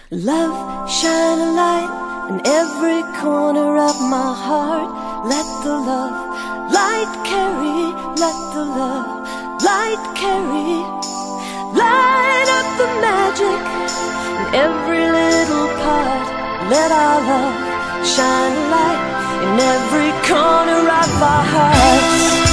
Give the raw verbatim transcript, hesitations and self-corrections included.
Love, shine a light in every corner of my heart. Let the love light carry, let the love light carry. Light up the magic in every little part. Let our love shine a light in every corner of our hearts.